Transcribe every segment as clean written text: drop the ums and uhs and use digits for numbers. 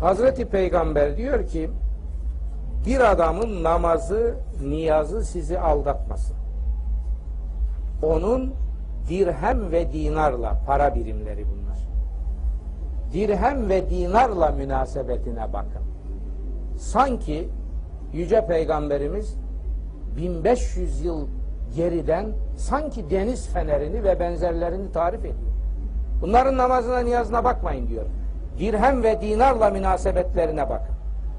Hazreti Peygamber diyor ki, bir adamın namazı, niyazı sizi aldatmasın. Onun dirhem ve dinarla, para birimleri bunlar, dirhem ve dinarla münasebetine bakın. Sanki Yüce Peygamberimiz 1500 yıl geriden sanki deniz fenerini ve benzerlerini tarif ediyor. Bunların namazına, niyazına bakmayın diyor. Dirhem ve dinarla münasebetlerine bakın.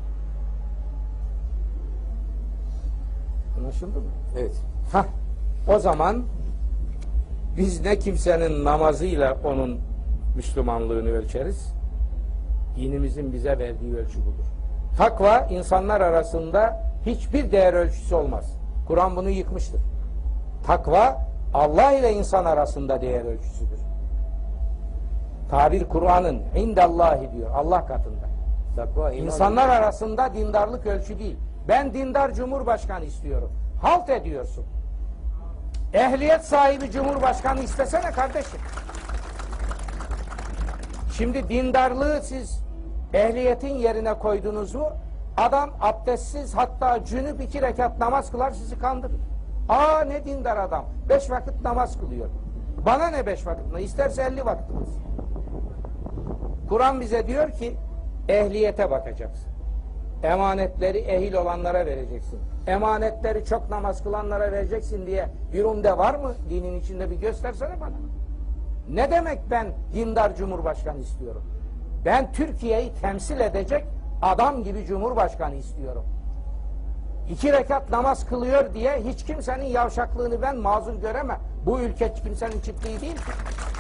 Anlaşıldı mı? Evet. O zaman biz ne kimsenin namazıyla onun Müslümanlığını ölçeriz, dinimizin bize verdiği ölçü budur. Takva insanlar arasında hiçbir değer ölçüsü olmaz. Kur'an bunu yıkmıştır. Takva Allah ile insan arasında değer ölçüsüdür. Tabir Kur'an'ın indallahi diyor, Allah katında. Takva, İnsanlar arasında dindarlık ölçü değil. Ben dindar cumhurbaşkanı istiyorum. Halt ediyorsun. Ehliyet sahibi cumhurbaşkanı istesene kardeşim. Şimdi dindarlığı siz ehliyetin yerine koydunuz mu, adam abdestsiz, hatta cünüp 2 rekat namaz kılar, sizi kandırır. Ne dindar adam, 5 vakit namaz kılıyor. Bana ne 5 vakit mi? İsterse 50 vakit kılsın. Kur'an bize diyor ki ehliyete bakacaksın. Emanetleri ehil olanlara vereceksin. Emanetleri çok namaz kılanlara vereceksin diye bir umde var mı? Dinin içinde bir göstersene bana. Ne demek ben dindar cumhurbaşkanı istiyorum? Ben Türkiye'yi temsil edecek adam gibi cumhurbaşkanı istiyorum. 2 rekat namaz kılıyor diye hiç kimsenin yavşaklığını ben mazur göremem. Bu ülke kimsenin çiftliği değil ki.